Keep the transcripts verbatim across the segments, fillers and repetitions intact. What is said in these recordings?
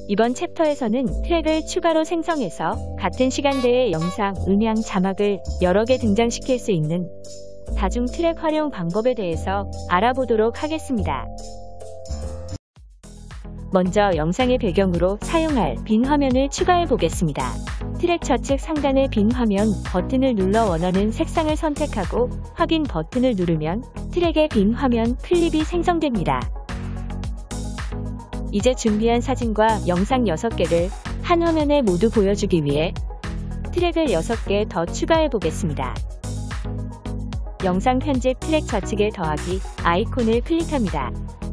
이번 챕터에서는 트랙을 추가로 생성해서 같은 시간대에 영상, 음향, 자막을 여러 개 등장시킬 수 있는 다중 트랙 활용 방법에 대해서 알아보도록 하겠습니다. 먼저 영상의 배경으로 사용할 빈 화면을 추가해 보겠습니다. 트랙 좌측 상단의 빈 화면 버튼을 눌러 원하는 색상을 선택하고 확인 버튼을 누르면 트랙의 빈 화면 클립이 생성됩니다. 이제 준비한 사진과 영상 여섯 개를 한 화면에 모두 보여주기 위해 트랙을 여섯 개 더 추가해 보겠습니다. 영상 편집 트랙 좌측에 더하기 아이콘을 클릭합니다.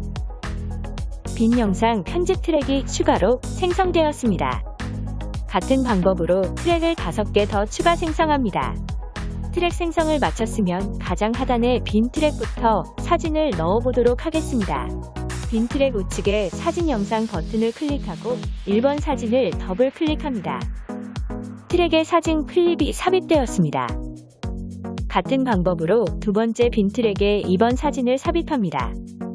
빈 영상 편집 트랙이 추가로 생성되었습니다. 같은 방법으로 트랙을 다섯 개 더 추가 생성합니다. 트랙 생성을 마쳤으면 가장 하단의 빈 트랙부터 사진을 넣어보도록 하겠습니다. 빈 트랙 우측에 사진 영상 버튼을 클릭하고 일 번 사진을 더블 클릭합니다. 트랙의 사진 클립이 삽입되었습니다. 같은 방법으로 두 번째 빈 트랙에 이 번 사진을 삽입합니다.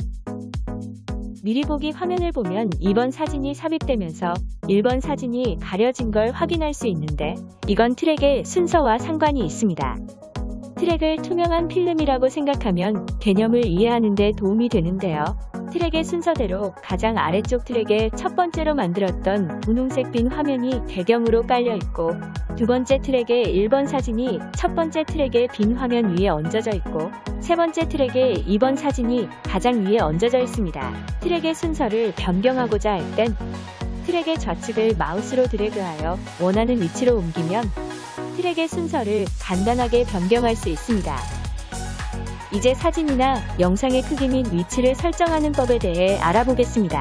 미리 보기 화면을 보면 이 번 사진이 삽입되면서 일 번 사진이 가려진 걸 확인할 수 있는데 이건 트랙의 순서와 상관이 있습니다. 트랙을 투명한 필름이라고 생각하면 개념을 이해하는 데 도움이 되는데요. 트랙의 순서대로 가장 아래쪽 트랙에 첫 번째로 만들었던 분홍색 빈 화면이 배경으로 깔려 있고 두 번째 트랙의 일 번 사진이 첫 번째 트랙의 빈 화면 위에 얹어져 있고 세 번째 트랙의 이 번 사진이 가장 위에 얹어져 있습니다. 트랙의 순서를 변경하고자 할 땐 트랙의 좌측을 마우스로 드래그하여 원하는 위치로 옮기면 트랙의 순서를 간단하게 변경할 수 있습니다. 이제 사진이나 영상의 크기 및 위치를 설정하는 법에 대해 알아보겠습니다.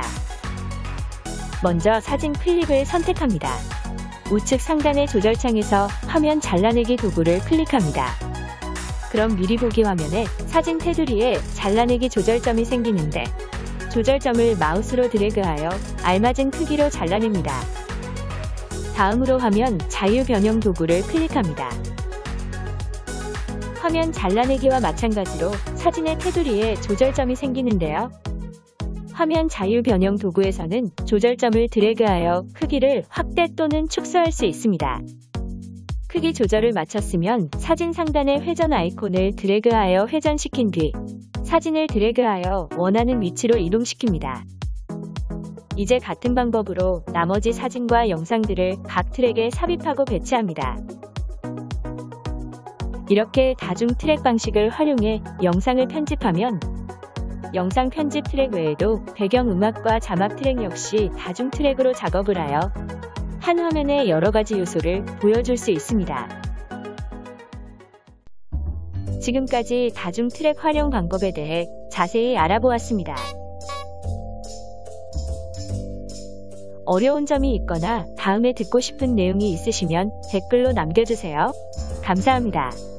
먼저 사진 클립을 선택합니다. 우측 상단의 조절창에서 화면 잘라내기 도구를 클릭합니다. 그럼 미리 보기 화면에 사진 테두리에 잘라내기 조절점이 생기는데 조절점을 마우스로 드래그하여 알맞은 크기로 잘라냅니다. 다음으로 화면 자유 변형 도구를 클릭합니다. 화면 잘라내기와 마찬가지로 사진의 테두리에 조절점이 생기는데요. 화면 자유 변형 도구에서는 조절점을 드래그하여 크기를 확대 또는 축소할 수 있습니다. 크기 조절을 마쳤으면 사진 상단의 회전 아이콘을 드래그하여 회전시킨 뒤 사진을 드래그하여 원하는 위치로 이동시킵니다. 이제 같은 방법으로 나머지 사진과 영상들을 각 트랙에 삽입하고 배치합니다. 이렇게 다중 트랙 방식을 활용해 영상을 편집하면 영상 편집 트랙 외에도 배경음악과 자막 트랙 역시 다중 트랙으로 작업을 하여 한 화면의 여러 가지 요소를 보여줄 수 있습니다. 지금까지 다중 트랙 활용 방법에 대해 자세히 알아보았습니다. 어려운 점이 있거나 다음에 듣고 싶은 내용이 있으시면 댓글로 남겨주세요. 감사합니다.